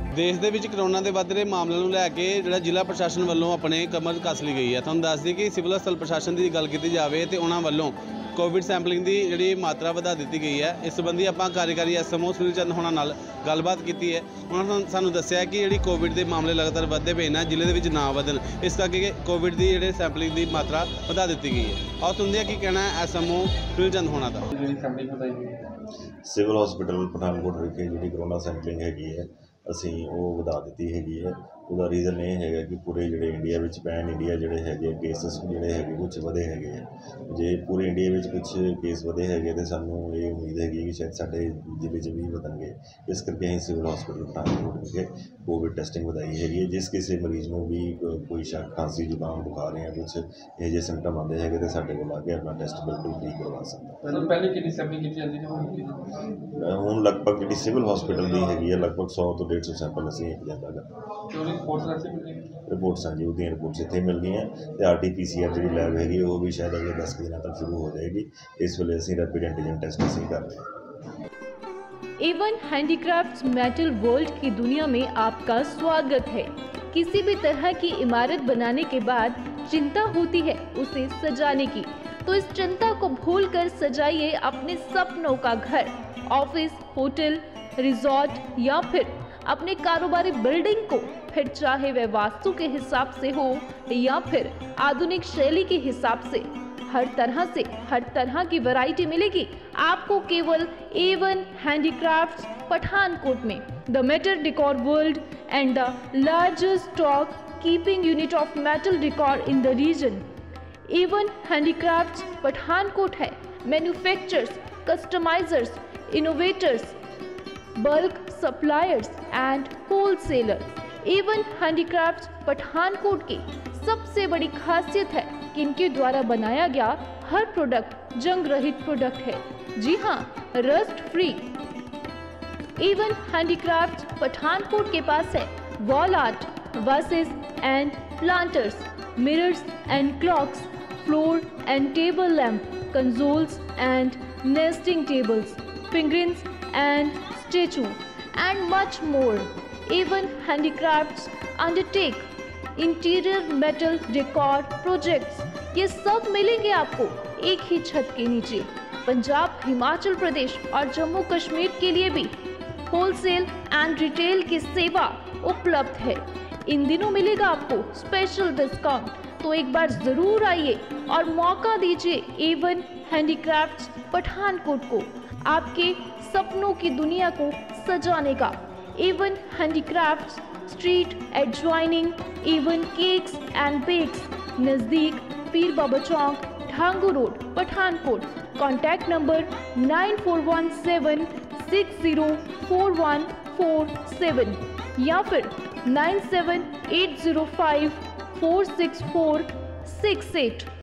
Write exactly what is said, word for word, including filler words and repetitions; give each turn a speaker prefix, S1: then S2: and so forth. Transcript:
S1: देश ਦੇ ਵਿੱਚ ਕਰੋਨਾ ਦੇ ਵੱਧ ਰਹੇ ਮਾਮਲਿਆਂ ਨੂੰ ਲੈ ਕੇ ਜਿਹੜਾ ਜ਼ਿਲ੍ਹਾ ਪ੍ਰਸ਼ਾਸਨ ਵੱਲੋਂ ਆਪਣੇ ਕਮਰ ਕੱਸ ਲਈ ਗਈ ਹੈ। ਤੁਹਾਨੂੰ ਦੱਸ ਦਈਏ ਕਿ ਸਿਵਲ ਹਸਪਤਾਲ ਪ੍ਰਸ਼ਾਸਨ ਦੀ ਗੱਲ ਕੀਤੀ ਜਾਵੇ ਤੇ ਉਹਨਾਂ ਵੱਲੋਂ ਕੋਵਿਡ ਸੈਂਪਲਿੰਗ ਦੀ ਜਿਹੜੀ ਮਾਤਰਾ ਵਧਾ ਦਿੱਤੀ ਗਈ ਹੈ। ਇਸ ਸੰਬੰਧੀ ਆਪਾਂ ਕਾਰਜਕਾਰੀ ਐਸਐਮਓ ਸੁਨੀਲ ਚੰਦ ਹੋਣਾ ਨਾਲ ਗੱਲਬਾਤ ਕੀਤੀ ਹੈ। ਉਹਨਾਂ ਨੇ ਸਾਨੂੰ ਦੱਸਿਆ ਕਿ ਜਿਹੜੀ ਕੋਵਿਡ ਦੇ ਮਾਮਲੇ ਲਗਾਤਾਰ ਵੱਧਦੇ ਪਏ ਨੇ, ਜ਼ਿਲ੍ਹੇ ਦੇ ਵਿੱਚ ਨਾ ਵਧਣ, ਇਸ ਕਰਕੇ ਕੋਵਿਡ ਦੀ ਜਿਹੜੇ ਸੈਂਪਲਿੰਗ ਦੀ ਮਾਤਰਾ ਵਧਾ ਦਿੱਤੀ ਗਈ ਹੈ। ਆਓ ਸੁਣਦੇ ਹਾਂ ਕੀ ਕਹਿਣਾ ਹੈ ਐਸਐਮਓ ਸੁਨੀਲ ਚੰਦ ਹੋਣਾ ਦਾ।
S2: ਸਿਵਲ ਹਸਪੀਟਲ ਪਠਾਨਕੋਟ ਵਿਖੇ ਜਿਹੜੀ ਕਰੋਨਾ ਸੈਂਪਲਿੰਗ ਹੈਗੀ ਹੈ ਅਸੀਂ ਉਹ ਵਧਾ ਦਿੱਤੀ ਹੈਗੀ ਹੈ। ਉਹਦਾ ਰੀਜ਼ਨ ਇਹ ਹੈਗਾ ਕਿ ਪੂਰੇ ਜਿਹੜੇ ਇੰਡੀਆ ਵਿੱਚ ਪੈਨ ਇੰਡੀਆ ਜਿਹੜੇ ਹੈਗੇ ਕੇਸਿਸ ਜਿਹੜੇ ਹੈਗੇ ਕੁਛ ਵਧੇ ਹੈਗੇ ਆ। ਜੇ ਪੂਰੇ ਇੰਡੀਆ ਵਿੱਚ ਕੁਛ ਕੇਸ ਵਧੇ ਹੈਗੇ ਤਾਂ ਸਾਨੂੰ ਇਹ ਉਮੀਦ ਹੈਗੀ ਕਿ ਸ਼ਾਇਦ ਸਾਡੇ ਜ਼ਿਲ੍ਹੇ 'ਚ ਵੀ ਵਧਣਗੇ। ਇਸ ਕਰਕੇ ਅਸੀਂ ਸਿਵਲ ਹਸਪੀਟਲ ਪਠਾਨਕੋਟ ਵਿਖੇ ਕੋਵਿਡ ਟੈਸਟਿੰਗ ਵਧਾਈ ਹੈਗੀ ਹੈ। ਜਿਸ ਕਿਸੇ ਮਰੀਜ਼ ਨੂੰ ਵੀ ਕੋਈ ਸ਼ੱਕ, ਖਾਂਸੀ, ਜ਼ੁਕਾਮ, ਬੁਖਾਰ ਜਾਂ ਕੁਛ ਇਹੋ ਜਿਹੇ ਸਿੰਪਟਮ ਆਉਂਦੇ ਹੈਗੇ ਤਾਂ ਸਾਡੇ ਕੋਲ ਆ ਕੇ ਆਪਣਾ ਟੈਸਟ ਬਿਲਕੁਲ ਫ੍ਰੀ ਕਰਵਾ ਸਕਦਾ।
S3: ਪਹਿਲੇ ਕਿੰਨੀ ਸੈਂਪਲਿੰਗ ਕੀਤੀ ਜਾਂਦੀ ਹੈ?
S2: ਹੁਣ ਲਗਭਗ ਜਿਹੜੀ ਸਿਵਲ ਹਸਪੀਟਲ ਦੀ ਹੈਗੀ ਹੈ ਲਗਭਗ ਸੌ ਤੋਂ ਡੇਢ ਸੌ ਸੈਂਪਲ ਅਸੀਂ ਇੱਕ ਜਾਂਦਾ ਗਾ। ਰਿਪੋਰਟਸ ਹਾਂਜੀ ਉਹਦੀਆਂ ਰਿਪੋਰਟਸ ਇੱਥੇ ਮਿਲ ਗਈਆਂ ਅਤੇ R T P C R ਜਿਹੜੀ ਲੈਬ ਹੈਗੀ ਉਹ ਵੀ ਸ਼ਾਇਦ ਅਗਲੇ ਦਸ ਕੁ ਦਿਨਾਂ ਤੱਕ ਸ਼ੁਰੂ ਹੋ ਜਾਏਗੀ। ਇਸ ਵੇਲੇ ਅਸੀਂ ਰੈਪਿਡ ਐਂਟੀਜਨ ਟੈਸਟ ਅਸੀਂ कर रहे हैं।
S4: एवन हैंडीक्राफ्ट्स मेटल वर्ल्ड की दुनिया में आपका स्वागत है। किसी भी तरह की इमारत बनाने के बाद चिंता होती है उसे सजाने की, तो इस चिंता को भूलकर सजाइए अपने सपनों का घर। ऑफिस, होटल, रिजॉर्ट या फिर अपने कारोबारी बिल्डिंग को, फिर चाहे वह वास्तु के हिसाब से हो या फिर आधुनिक शैली के हिसाब से, हर तरह से हर तरह की वैरायटी मिलेगी आपको केवल एवन हैंडीक्राफ्ट्स पठानकोट में। The metal decor world and the largest stock keeping unit of metal decor in the region. Avon handicrafts Pathankot है manufacturers, customizers, innovators, bulk suppliers and wholesaler. Avon handicrafts Pathankot की सबसे बड़ी खासियत है कि इनके द्वारा बनाया गया हर प्रोडक्ट जंग रहित प्रोडक्ट है। जी हाँ, rust free. Avon handicrafts Pathankot के पास है wall art, vases and planters, mirrors and clocks, floor and table lamp, consoles and nesting tables, figurines and statue and much more. Avon handicrafts undertake interior metal decor projects. ये सब मिलेंगे आपको एक ही छत के नीचे। पंजाब, हिमाचल प्रदेश और जम्मू कश्मीर के लिए भी होलसेल एंड रिटेल की सेवा उपलब्ध है। इन दिनों मिलेगा आपको स्पेशल डिस्काउंट, तो एक बार जरूर आइए और मौका दीजिए एवन हैंडीक्राफ्ट्स पठानकोट को आपके सपनों की दुनिया को सजाने का। Avon handicrafts street adjoining Avon cakes and bakes, नज़दीक Pir Baba Chowk, Dhangu road, Pathankot. Contact number nine four one seven six zero four one four seven या फिर nine seven eight zero five four six four six eight.